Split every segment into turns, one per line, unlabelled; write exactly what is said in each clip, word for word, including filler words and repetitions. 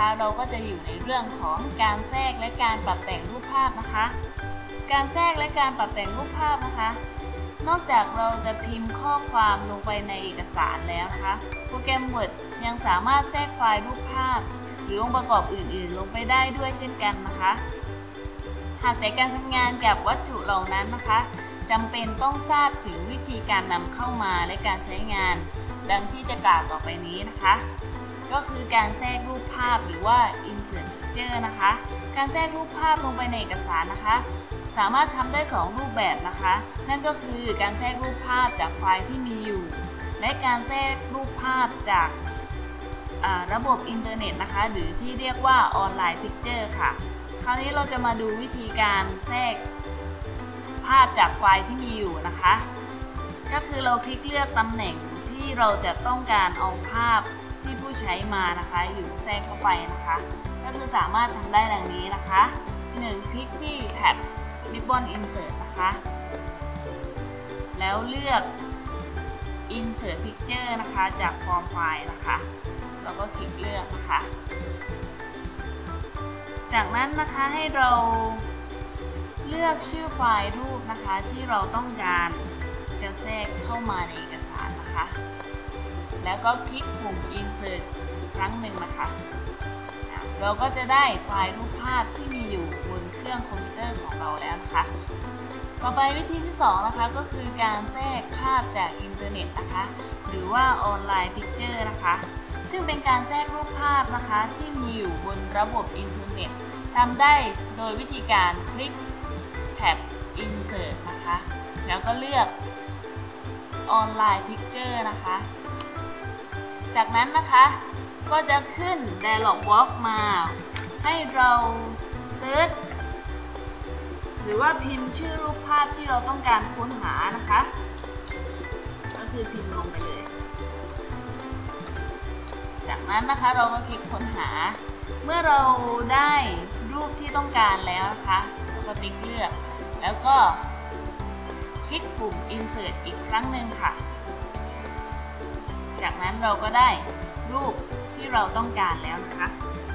นะคะเราก็จะอยู่ในเรื่องของการแทรกและการปรับแต่งรูปภาพนะคะการแทรกและการปรับแต่งรูปภาพนะคะนอกจากเราจะพิมพ์ข้อความลงไปในเอกสารแล้วนะคะโปรแกรม Word ยังสามารถแทรกไฟล์รูปภาพหรือองค์ประกอบอื่นๆลงไปได้ด้วยเช่นกันนะคะหากแต่การทำงานกับวัตถุเหล่านั้นนะคะจำเป็นต้องทราบถึงวิธีการนำเข้ามาและการใช้งานดังที่จะกล่าวต่อไปนี้นะคะก็คือการแทรกรูปภาพหรือว่า insert picture นะคะการแทรกรูปภาพลงไปในเอกสารนะคะสามารถทำได้สองรูปแบบนะคะนั่นก็คือการแทรกรูปภาพจากไฟล์ที่มีอยู่และการแทรกรูปภาพจากระบบอินเทอร์เน็ตนะคะหรือที่เรียกว่าออนไลน์พิกเจอร์ค่ะคราวนี้เราจะมาดูวิธีการแทรกภาพจากไฟล์ที่มีอยู่นะคะก็คือเราคลิกเลือกตำแหน่งที่เราจะต้องการเอาภาพที่ผู้ใช้มานะคะอยู่แทรกเข้าไปนะคะก็คือสามารถทำได้ดังนี้นะคะหนึ่งคลิกที่แท็บ Ribbon Insert นะคะแล้วเลือก Insert Picture นะคะจากฟอร์มไฟล์นะคะแล้วก็คลิกเลือกนะคะจากนั้นนะคะให้เราเลือกชื่อไฟล์รูปนะคะที่เราต้องการจะแทรกเข้ามาในเอกสารนะคะแล้วก็คลิกปุ่ม Insert ครั้งหนึ่งนะคะเราก็จะได้ไฟล์รูปภาพที่มีอยู่บนเครื่องคอมพิวเตอร์ของเราแล้วนะคะต่อไปวิธีที่สองนะคะก็คือการแทรกภาพจากอินเทอร์เน็ตนะคะหรือว่าออนไลน์พิกเจอร์นะคะซึ่งเป็นการแทรกรูปภาพนะคะที่มีอยู่บนระบบอินเทอร์เน็ตทำได้โดยวิธีการคลิกแท็บ Insert นะคะแล้วก็เลือกออนไลน์พิกเจอร์นะคะจากนั้นนะคะก็จะขึ้น Dialog Box มาให้เราเซิร์ชหรือว่าพิมพ์ชื่อรูปภาพที่เราต้องการค้นหานะคะก็คือพิมพ์ลงไปเลยจากนั้นนะคะเราก็คลิกค้นหาเมื่อเราได้รูปที่ต้องการแล้วนะคะเราก็ติ๊กเลือกแล้วก็คลิกปุ่ม Insert อีกครั้งหนึ่งค่ะจากนั้นเราก็ได้รูปที่เราต้องการแล้วนะคะ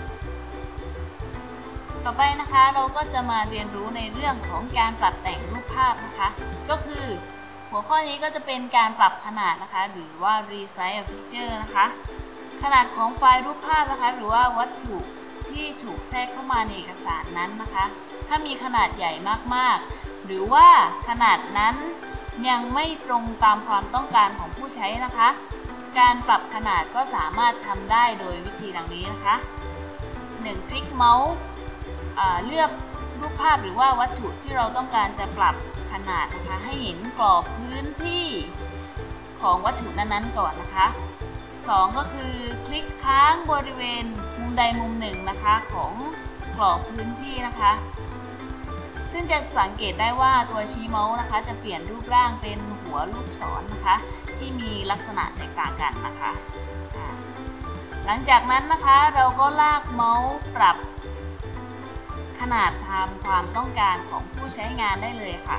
ต่อไปนะคะเราก็จะมาเรียนรู้ในเรื่องของการปรับแต่งรูปภาพนะคะก็คือหัวข้อนี้ก็จะเป็นการปรับขนาดนะคะหรือว่า Resize a Picture นะคะขนาดของไฟล์รูปภาพนะคะหรือว่าวัตถุที่ถูกแทรกเข้ามาในเอกสารนั้นนะคะถ้ามีขนาดใหญ่มากๆหรือว่าขนาดนั้นยังไม่ตรงตามความต้องการของผู้ใช้นะคะการปรับขนาดก็สามารถทำได้โดยวิธีดังนี้นะคะหนึ่งคลิกเมาส์เลือกรูปภาพหรือว่าวัตถุที่เราต้องการจะปรับขนาดนะคะให้เห็นกรอบพื้นที่ของวัตถุนั้นๆก่อนนะคะสองก็คือคลิกค้างบริเวณมุมใดมุมหนึ่งนะคะของกรอบพื้นที่นะคะซึ่งจะสังเกตได้ว่าตัวชี้เมาส์นะคะจะเปลี่ยนรูปร่างเป็นหัวลูกศรนะคะที่มีลักษณะแตกต่างกันนะคะหลังจากนั้นนะคะเราก็ลากเมาส์ปรับขนาดตามความต้องการของผู้ใช้งานได้เลยค่ะ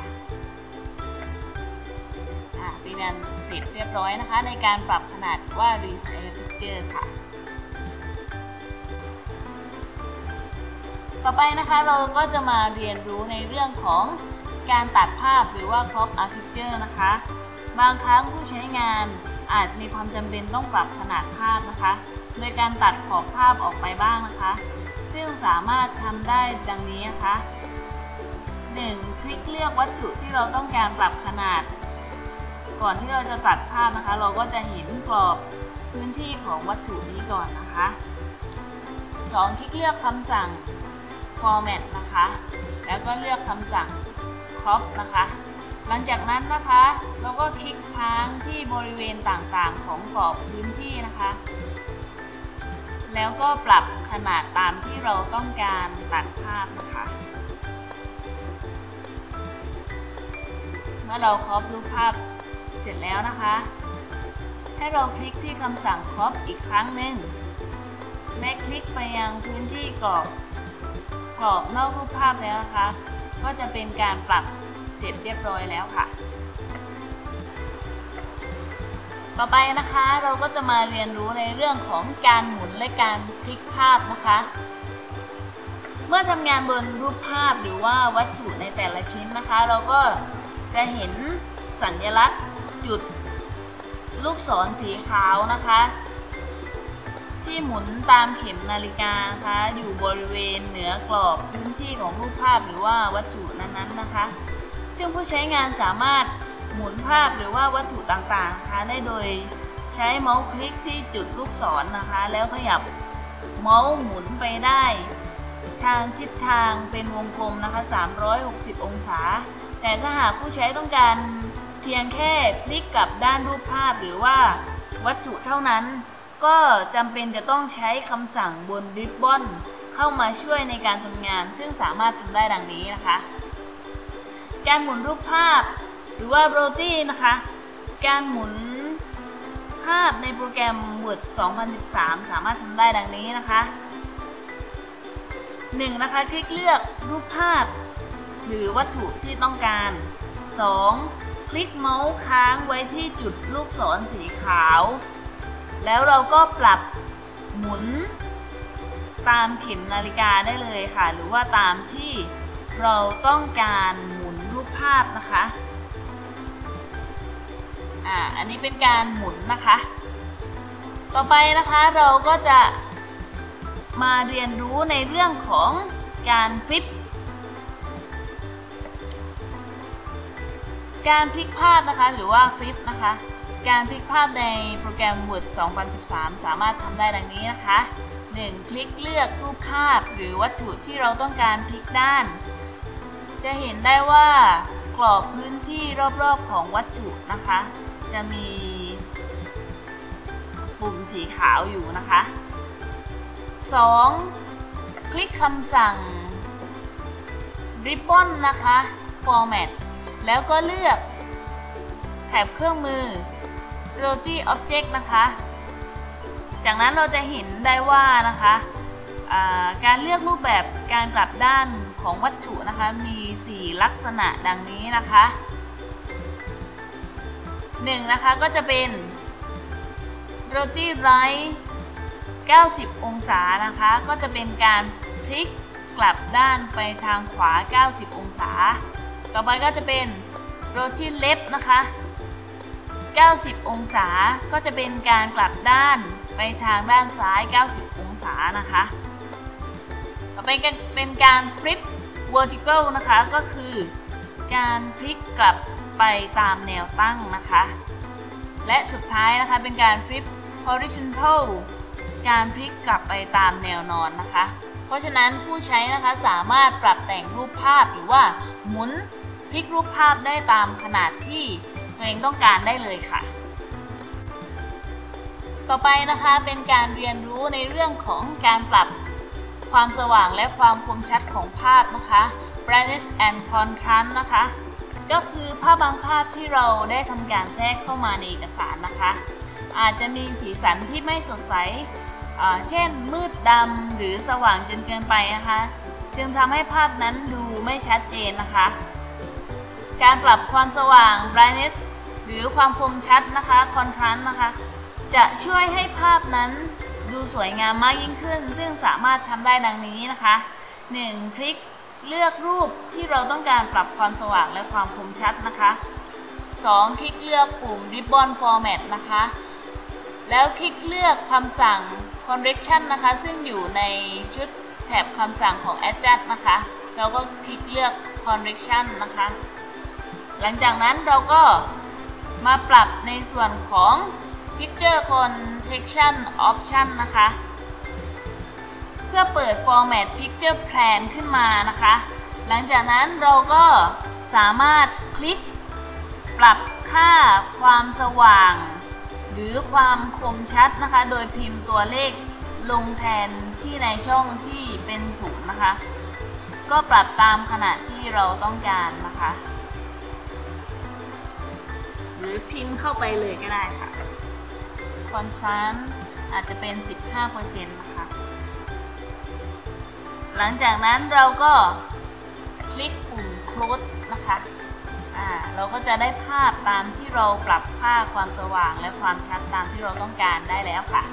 เป็นงานเสร็จเรียบร้อยนะคะในการปรับขนาดว่า Resize a Picture ค่ะต่อไปนะคะเราก็จะมาเรียนรู้ในเรื่องของการตัดภาพหรือว่า Crop a Picture นะคะบางครั้งผู้ใช้งานอาจมีความจำเป็นต้องปรับขนาดภาพนะคะโดยการตัดขอบภาพออกไปบ้างนะคะซึ่งสามารถทำได้ดังนี้นะคะหนึ่งคลิกเลือกวัตถุที่เราต้องการปรับขนาดก่อนที่เราจะตัดภาพนะคะเราก็จะเห็นกรอบพื้นที่ของวัตถุนี้ก่อนนะคะสองคลิกเลือกคำสั่ง Format นะคะแล้วก็เลือกคำสั่ง Crop นะคะหลังจากนั้นนะคะเราก็คลิกค้างที่บริเวณต่างๆของกรอบพื้นที่นะคะแล้วก็ปรับขนาดตามที่เราต้องการตัดภาพนะคะเมื่อเราครอปรูปภาพเสร็จแล้วนะคะให้เราคลิกที่คำสั่ง Crop อีกครั้งหนึ่งและคลิกไปยังพื้นที่กรอบกรอบนอกรูปภาพแล้วนะคะก็จะเป็นการปรับเสร็จเรียบร้อยแล้วค่ะ ต่ต่อไปนะคะเราก็จะมาเรียนรู้ในเรื่องของการหมุนและการพลิกภาพนะคะเมื่อทำงานบนรูปภาพหรือว่าวัตถุในแต่ละชิ้นนะคะเราก็จะเห็นสัญลักษณ์จุดลูกศรสีขาวนะคะที่หมุนตามเข็มนาฬิกานะคะอยู่บริเวณเหนือกรอบพื้นที่ของรูปภาพหรือว่าวัตถุนั้นๆนะคะซึ่งผู้ใช้งานสามารถหมุนภาพหรือว่าวัตถุต่างๆนะคะได้โดยใช้เมาส์คลิกที่จุดลูกศรนะคะแล้วขยับเมาส์หมุนไปได้ทางทิศทางเป็นวงกลมนะคะสามร้อยหกสิบองศาแต่ถ้าหากผู้ใช้ต้องการเพียงแค่พลิกกลับด้านรูปภาพหรือว่าวัตถุเท่านั้นก็จำเป็นจะต้องใช้คำสั่งบนริบบอนเข้ามาช่วยในการทำงานซึ่งสามารถทำได้ดังนี้นะคะการหมุนรูปภาพหรือว่า Rotary นะคะการหมุนภาพในโปรแกรม Word สองพันสิบสามสามารถทำได้ดังนี้นะคะหนึ่งนะคะคลิกเลือกรูปภาพหรือวัตถุที่ต้องการสองคลิกเมาส์ค้างไว้ที่จุดลูกศรสีขาวแล้วเราก็ปรับหมุนตามเข็มนาฬิกาได้เลยค่ะหรือว่าตามที่เราต้องการหมุนรูปภาพนะคะอ่าอันนี้เป็นการหมุนนะคะต่อไปนะคะเราก็จะมาเรียนรู้ในเรื่องของการฟลิปการพลิกภาพนะคะหรือว่าฟลิปนะคะการพลิกภาพในโปรแกรม Word สองพันสิบสามสามารถทำได้ดังนี้นะคะหนึ่งคลิกเลือกรูปภาพหรือวัตถุที่เราต้องการพลิกด้านจะเห็นได้ว่ากรอบพื้นที่รอบๆของวัตถุนะคะจะมีปุ่มสีขาวอยู่นะคะสองคลิกคำสั่ง Ribbon นะคะ Format แล้วก็เลือกแถบเครื่องมือ Rotary Object นะคะจากนั้นเราจะเห็นได้ว่านะคะการเลือกรูปแบบการกลับด้านของวัตถุนะคะมีสี่ลักษณะดังนี้นะคะหนึ่งนะคะก็จะเป็น Rotary Right เก้าสิบองศานะคะก็จะเป็นการพลิกกลับด้านไปทางขวาเก้าสิบองศาต่อไปก็จะเป็น Rotary Left นะคะเก้าสิบองศาก็จะเป็นการกลับด้านไปทางด้านซ้ายเก้าสิบองศานะคะต่อไปเป็นการ Flip Vertical นะคะก็คือการพลิกกลับไปตามแนวตั้งนะคะและสุดท้ายนะคะเป็นการ Flip Horizontal การพลิกกลับไปตามแนวนอนนะคะเพราะฉะนั้นผู้ใช้นะคะสามารถปรับแต่งรูปภาพหรือว่าหมุนพลิกรูปภาพได้ตามขนาดที่ตัวเองต้องการได้เลยค่ะต่อไปนะคะเป็นการเรียนรู้ในเรื่องของการปรับความสว่างและความคมชัดของภาพนะคะ Brightness and Contrast นะคะก็คือภาพบางภาพที่เราได้ทำการแทรกเข้ามาในเอกสารนะคะอาจจะมีสีสันที่ไม่สดใสเช่นมืดดำหรือสว่างจนเกินไปนะคะจึงทำให้ภาพนั้นดูไม่ชัดเจนนะคะการปรับความสว่าง brightness หรือความคมชัดนะคะ contrast นะคะจะช่วยให้ภาพนั้นดูสวยงามมากยิ่งขึ้นซึ่งสามารถทำได้ดังนี้นะคะหนึ่งคลิกเลือกรูปที่เราต้องการปรับความสว่างและความคมชัดนะคะสองคลิกเลือกปุ่ม ribbon format นะคะแล้วคลิกเลือกคำสั่ง correction นะคะซึ่งอยู่ในชุดแถบคำสั่งของ adjust นะคะเราก็คลิกเลือก correction นะคะหลังจากนั้นเราก็มาปรับในส่วนของ picture context option นะคะเพื่อเปิด format picture plan ขึ้นมานะคะหลังจากนั้นเราก็สามารถคลิกปรับค่าความสว่างหรือความคมชัดนะคะโดยพิมพ์ตัวเลขลงแทนที่ในช่องที่เป็นศูนย์นะคะก็ปรับตามขนาดที่เราต้องการนะคะหรือพิมพ์เข้าไปเลยก็ได้ค่ะคอนซัลท์อาจจะเป็น สิบห้าเปอร์เซ็นต์ นะคะหลังจากนั้นเราก็คลิกปุ่ม close นะคะอ่าเราก็จะได้ภาพตามที่เราปรับค่าความสว่างและความชัดตามที่เราต้องการได้แล้วค่ะ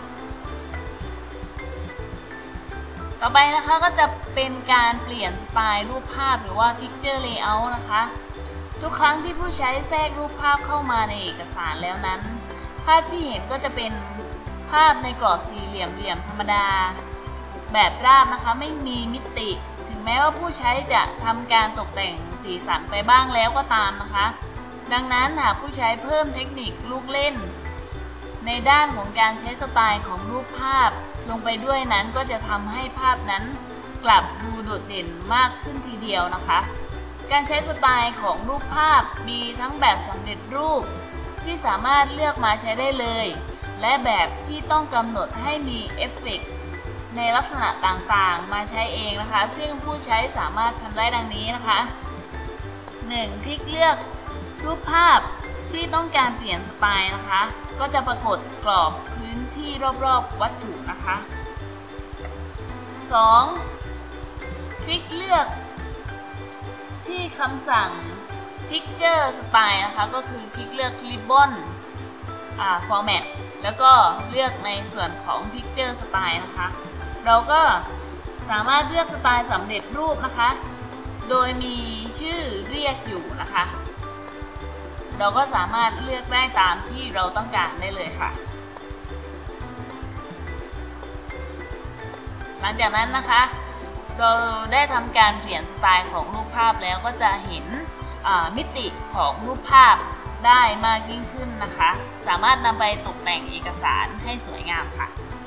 ต่อไปนะคะก็จะเป็นการเปลี่ยนสไตล์รูปภาพหรือว่า Picture Layout นะคะทุกครั้งที่ผู้ใช้แทรกรูปภาพเข้ามาในเอกสารแล้วนั้นภาพที่เห็นก็จะเป็นภาพในกรอบสี่เหลี่ยมเหลี่ยมธรรมดาแบบราบนะคะไม่มีมิติถึงแม้ว่าผู้ใช้จะทำการตกแต่งสีสันไปบ้างแล้วก็ตามนะคะดังนั้นหากผู้ใช้เพิ่มเทคนิคลูกเล่นในด้านของการใช้สไตล์ของรูปภาพลงไปด้วยนั้นก็จะทำให้ภาพนั้นกลับดูโดดเด่นมากขึ้นทีเดียวนะคะการใช้สไตล์ของรูปภาพมีทั้งแบบสำเร็จรูปที่สามารถเลือกมาใช้ได้เลยและแบบที่ต้องกำหนดให้มีเอฟเฟกต์ในลักษณะต่างๆมาใช้เองนะคะซึ่งผู้ใช้สามารถทำได้ดังนี้นะคะ หนึ่ง คลิกเลือกรูปภาพที่ต้องการเปลี่ยนสไตล์นะคะก็จะปรากฏกรอบพื้นที่รอบๆวัตถุนะคะ สอง คลิกเลือกที่คำสั่ง Picture Style นะคะก็คือคลิกเลือก Ribbon อ่า Format แล้วก็เลือกในส่วนของ Picture Style นะคะเราก็สามารถเลือกสไตล์สำเร็จรูปนะคะโดยมีชื่อเรียกอยู่นะคะเราก็สามารถเลือกได้ตามที่เราต้องการได้เลยค่ะหลังจากนั้นนะคะเราได้ทำการเปลี่ยนสไตล์ของรูปภาพแล้วก็จะเห็นมิติของรูปภาพได้มากยิ่งขึ้นนะคะสามารถนำไปตกแต่งเอกสารให้สวยงามค่ะ